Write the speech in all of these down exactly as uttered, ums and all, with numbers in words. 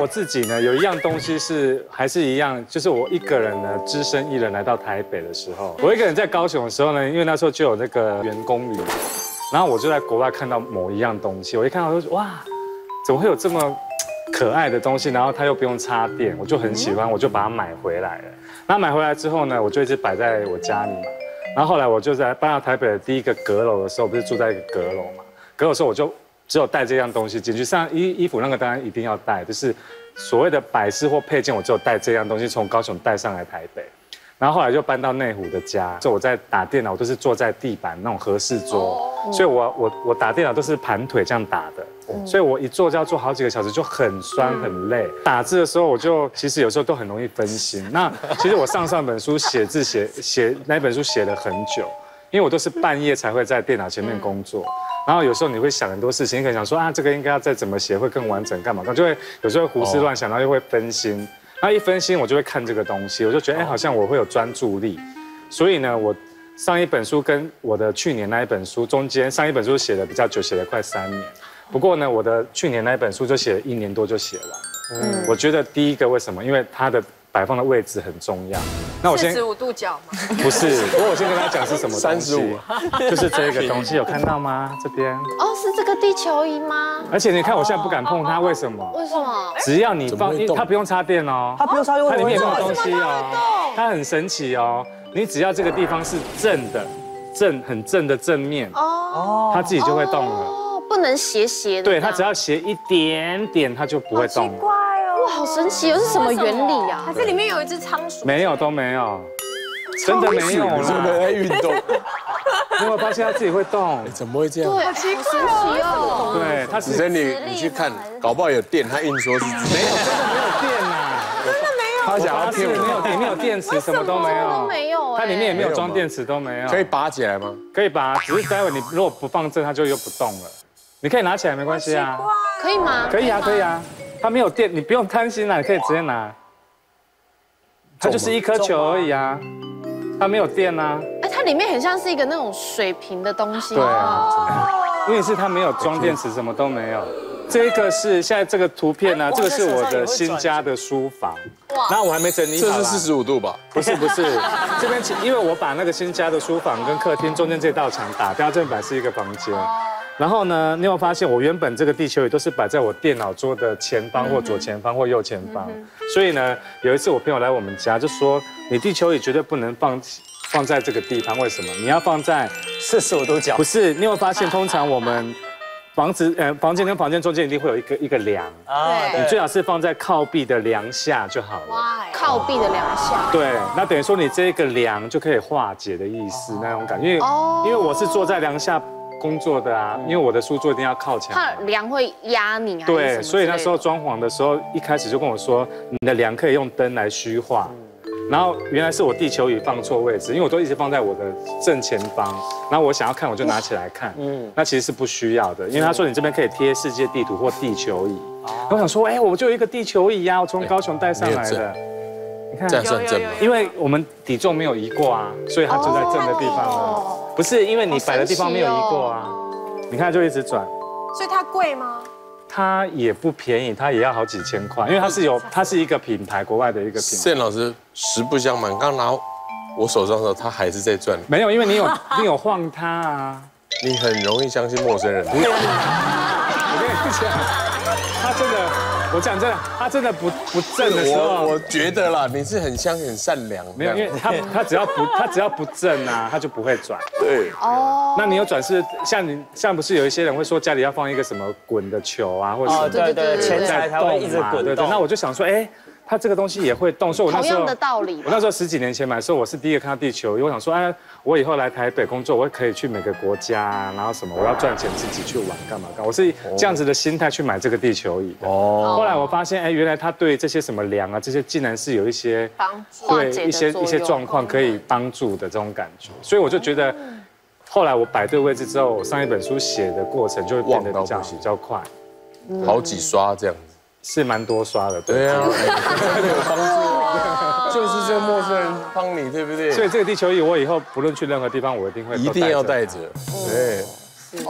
我自己呢，有一样东西是还是一样，就是我一个人呢，只身一人来到台北的时候，我一个人在高雄的时候呢，因为那时候就有那个员工旅游，然后我就在国外看到某一样东西，我一看到就哇，怎么会有这么可爱的东西？然后它又不用插电，我就很喜欢，我就把它买回来了。然后买回来之后呢，我就一直摆在我家里嘛。然后后来我就在搬到台北的第一个阁楼的时候，不是住在一个阁楼嘛？阁楼的时候我就只有带这样东西进去，像衣衣服那个当然一定要带，就是所谓的摆饰或配件，我只有带这样东西从高雄带上来台北。然后后来就搬到内湖的家，就我在打电脑，我都是坐在地板那种和室桌，所以我我我打电脑都是盘腿这样打的，所以我一坐就要坐好几个小时，就很酸很累。打字的时候我就其实有时候都很容易分心。那其实我上上本书写字写写那本书写了很久，因为我都是半夜才会在电脑前面工作。然后有时候你会想很多事情，你可能想说啊这个应该要再怎么写会更完整干嘛，就会有时候胡思乱想，然后又会分心。那一分心，我就会看这个东西，我就觉得，哎，好像我会有专注力。所以呢，我上一本书跟我的去年那一本书中间，上一本书写的比较久，写了快三年。不过呢，我的去年那一本书就写了一年多就写完了。嗯，我觉得第一个为什么？因为它的摆放的位置很重要。那我先四十五度角吗？ 不是，不过我先跟他讲是什么东西。三十五，就是这个东西，有看到吗？这边。 哦，是这个地球仪吗？ 而且你看，我现在不敢碰它，为什么？ 为什么？ 只要你放，它不用插电哦。 它不用插电， 它里面有没有东西哦？它很神奇哦。你只要这个地方是正的，正很正的正面，哦，它自己就会动了。 哦，不能斜斜的。 对，它只要斜一点点，它就不会动了。 哇，好神奇！哦，是什么原理啊？ 还是里面有一只仓鼠？ 没有，都没有，真的没有啦。 是不是在运动？ 你有没有发现它自己会动？ 怎么会这样？ 对，好奇怪哦。 对，它子珍，你你去看，搞不好有电，它硬说是没有， 真的没有电呐， 真的没有。 他想要骗我， 没有，里面有电池，什么都没有， 都没有。 它里面也没有装电池，都没有。 可以拔起来吗？ 可以拔，只是待会你如果不放正，它就又不动了。你可以拿起来没关系啊。 可以吗？ 可以啊，可以啊。它没有电，你不用贪心啦，你可以直接拿。它就是一颗球而已啊，它没有电啊。 哎，它里面很像是一个那种水平的东西。 对啊，因为是它没有装电池，什么都没有。这个是现在这个图片呢，这个是我的新家的书房。哇！那我还没整理好。 这是四十五度吧？ 不是不是，这边因为我把那个新家的书房跟客厅中间这道墙打掉，这本来是一个房间。然后呢，你有发现我原本这个地球仪都是摆在我电脑桌的前方或左前方或右前方，所以呢，有一次我朋友来我们家就说，你地球仪绝对不能放放在这个地方，为什么？你要放在四十五度角。 不是，你有发现通常我们房子呃房间跟房间中间一定会有一个一个梁啊，你最好是放在靠壁的梁下就好了。 靠壁的梁下。 对，那等于说你这个梁就可以化解的意思那种感觉，因为因为我是坐在梁下工作的啊，因为我的书桌一定要靠墙。 怕梁会压你啊。 对，所以那时候装潢的时候，一开始就跟我说，你的梁可以用灯来虚化。然后原来是我地球仪放错位置，因为我都一直放在我的正前方，然后我想要看我就拿起来看，嗯，那其实是不需要的，因为他说你这边可以贴世界地图或地球仪。我想说，哎，我就有一个地球仪啊，我从高雄带上来的。你看， 这样算正吗？ 因为我们体重没有移过啊，所以它就在正的地方了。不是，因为你摆的地方没有移过啊，你看就一直转。 所以它贵吗？ 它也不便宜，它也要好几千块，因为它是有，它是一个品牌，国外的一个品牌。 盛老师实不相瞒，刚拿我手上的时候，他还是在转。 没有，因为你有你有晃它啊。 你很容易相信陌生人。 我跟你讲，他真的，我讲真的，他真的不不正的时候， 我我觉得啦，你是很相信、很善良。 没有，因为他他只要不他只要不正啊，他就不会转。 对。 哦。 那你有转是像你像不是有一些人会说家里要放一个什么滚的球啊，或者什么？ 对对对，钱财才会一直滚动。 对对。那我就想说，哎。它这个东西也会动，所以我那时候同样的道理。 我那时候十几年前买的时候，我是第一个看到地球仪，我想说，哎，我以后来台北工作，我可以去每个国家，然后什么，我要赚钱自己去玩，干嘛干嘛。我是这样子的心态去买这个地球仪的。哦。后来我发现，哎，原来它对这些什么梁啊，这些竟然是有一些帮助， 对一些一些状况可以帮助的这种感觉，所以我就觉得，后来我摆对位置之后，我上一本书写的过程就会变得比较比较快， 好几刷这样子。 是蛮多刷的， 对啊，有帮助，就是这个陌生人帮你，对不对？ 所以这个地球仪，我以后不论去任何地方，我一定会一定要带着。对。 哦，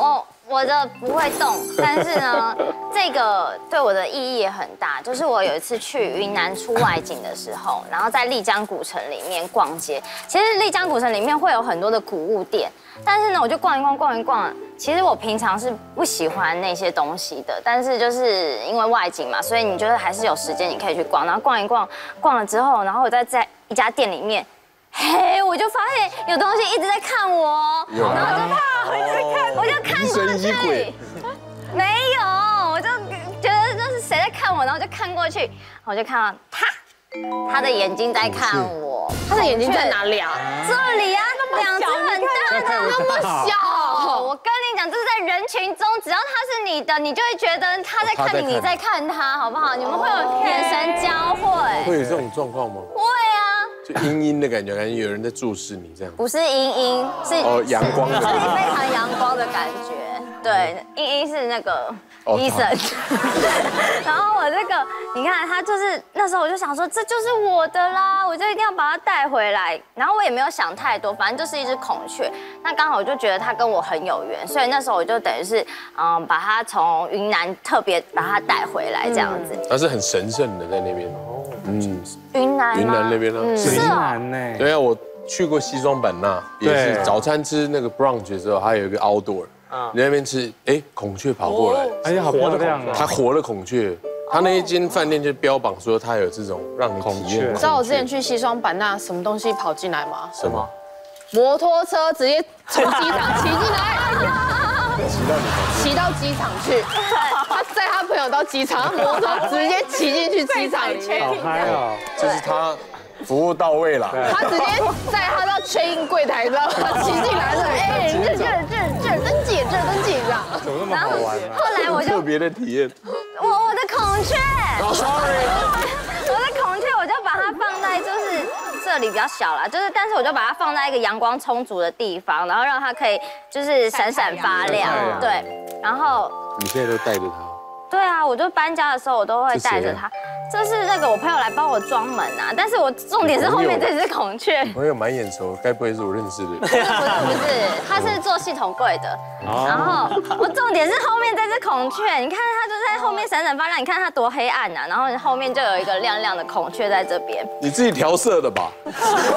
我的不会动，但是呢，这个对我的意义也很大。就是我有一次去云南出外景的时候，然后在丽江古城里面逛街。其实丽江古城里面会有很多的古物店，但是呢，我就逛一逛，逛一逛。其实我平常是不喜欢那些东西的，但是就是因为外景嘛，所以你就是还是有时间你可以去逛。然后逛一逛，逛了之后，然后我再在一家店里面。嘿，我就发现有东西一直在看我，然后我就怕，我就看，我就看过去，没有，我就觉得就是谁在看我，然后就看过去，我就看到他，他的眼睛在看我， 他的眼睛在哪里啊？ 这里啊，两只很大的， 那么小。 我跟你讲，就是在人群中，只要他是你的，你就会觉得他在看你，你在看他，好不好？你们会有眼神交汇， 会有这种状况吗？ 会啊。 就阴阴的感觉，感觉有人在注视你这样。 不是阴阴，是哦阳光的， 是非常阳光的感觉。对，阴阴是那个医生。然后我这个，你看他就是那时候我就想说，这就是我的啦，我就一定要把它带回来。然后我也没有想太多，反正就是一只孔雀。那刚好我就觉得它跟我很有缘，所以那时候我就等于是嗯，把它从云南特别把它带回来这样子。 它是很神圣的在那边。嗯， 云南云南那边呢？ 是云南呢。 对啊，我去过西双版纳，也是早餐吃那个 brunch 的时候，还有一个 outdoor， 你那边吃，哎，孔雀跑过来， 哎呀，好漂亮啊！ 它活了孔雀，它那一间饭店就标榜说它有这种让你体验。 你知道我之前去西双版纳，什么东西跑进来吗？ 什么？ 摩托车直接从机场骑进来，骑到机场去。他载他朋友到机场，他摩托车直接骑进去机场里面， 好嗨哦！ 就是他服务到位了。 他直接载他到 check in 柜台，知道吗？骑进来了，哎，这这这这登记，这登记，这样。 怎么那么好玩啊？ 后来我就特别的体验。 我我的孔雀。 哦 ，sorry。 我的孔雀，我就把它放在就是这里比较小啦，就是但是我就把它放在一个阳光充足的地方，然后让它可以就是闪闪发亮，对，然后你现在都带着它？ 对啊，我就搬家的时候我都会带着它。这是那个我朋友来帮我装门啊，但是我重点是后面这只孔雀。 朋友蛮眼熟，该不会是我认识的？ 不是不是，他是做系统柜的。然后我重点是后面这只孔雀，你看它就在后面闪闪发亮，你看它多黑暗啊！然后后面就有一个亮亮的孔雀在这边。 你自己调色的吧？ 没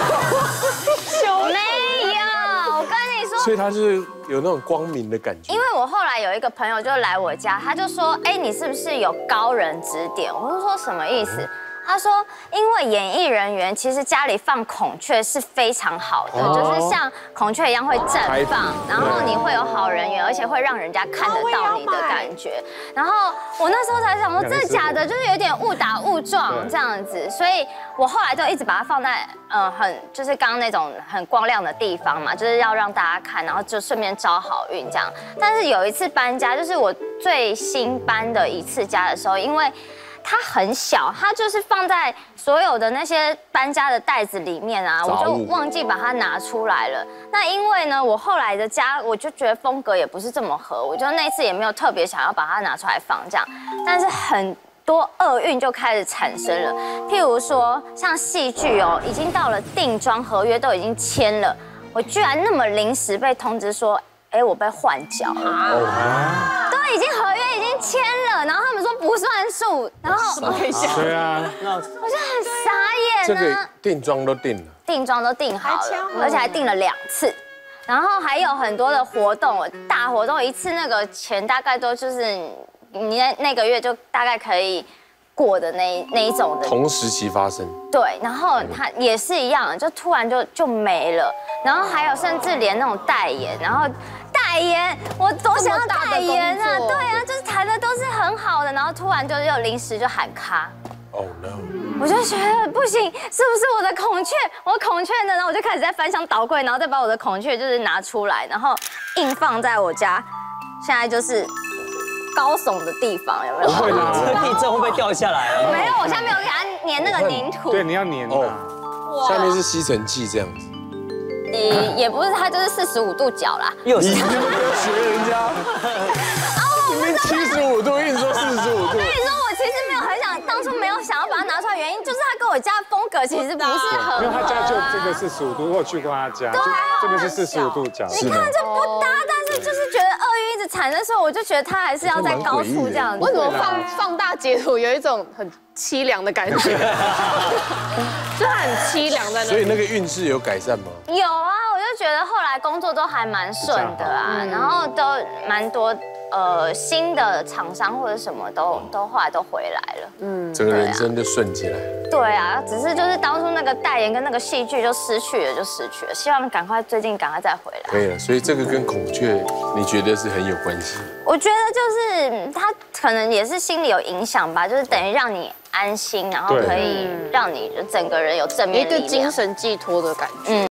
有，我跟你说。 所以它就是有那种光明的感觉。 因为我后来有一个朋友就来我家，他就说：“哎，你是不是有高人指点？”我就说什么意思？他说：“因为演艺人员其实家里放孔雀是非常好的，就是像孔雀一样会绽放，然后你会有好人缘，而且会让人家看得到你的感觉。”然后我那时候才想说，真的假的？就是有点误打误撞这样子，所以我后来就一直把它放在呃很就是刚刚那种很光亮的地方嘛，就是要让大家看，然后就顺便招好运这样。但是有一次搬家，就是我最新搬的一次家的时候，因为它很小，它就是放在所有的那些搬家的袋子里面啊，我就忘记把它拿出来了。那因为呢，我后来的家我就觉得风格也不是这么合，我就那次也没有特别想要把它拿出来放这样。但是很多厄运就开始产生了，譬如说像戏剧哦，已经到了定妆合约都已经签了，我居然那么临时被通知说，哎，我被换角了。都已经合约已经签了，然后他们说不算数，然后可以想， 对啊， 我就很傻眼这个啊。 定妆都定了， 定妆都定好了，而且还定了两次，然后还有很多的活动，大活动一次那个钱大概都就是你那那个月就大概可以过的那那一种的。 同时期发生。 对，然后它也是一样，就突然就就没了，然后还有甚至连那种代言，然后。代言，我多想要代言啊！对啊，就是谈的都是很好的，然后突然就又临时就喊卡。 Oh no！ 我就觉得不行，是不是我的孔雀？我孔雀呢？然后我就开始在翻箱倒柜，然后再把我的孔雀就是拿出来，然后硬放在我家，现在就是高耸的地方，有没有？ 不会啦， 地震会不会掉下来啊？ 没有，我现在没有给它粘那个泥土。 对，你要粘哦啊。 下面是吸尘器这样子。 也也不是，它就是四十五度角啦。 又是你根本没有学人家。明明七十五度，硬说四十五度。 我跟你说，我其实没有很想，当初没有想要把它拿出来，原因就是它跟我家风格其实不是很合。 因为他家就这个四十五度，我有去过他家，就这个是四十五度角。 你看就不搭，但是就是觉得鳄鱼一直直惨的时候，我就觉得他还是要在高处这样子。 为什么放放大截图有一种很凄凉的感觉？就很凄凉在那。 所以那个运势有改善吗？ 有啊，我就觉得后来工作都还蛮顺的啊，然后都蛮多呃新的厂商或者什么都都后来都回来了。嗯， 整个人生就顺起来了。 对啊，只是就是当初那个代言跟那个戏剧就失去了，就失去了。希望赶快最近赶快再回来。 可以了，所以这个跟孔雀，你觉得是很有关系？ 我觉得就是他可能也是心里有影响吧，就是等于让你安心，然后可以让你整个人有正面力量， 一个精神寄托的感觉。嗯。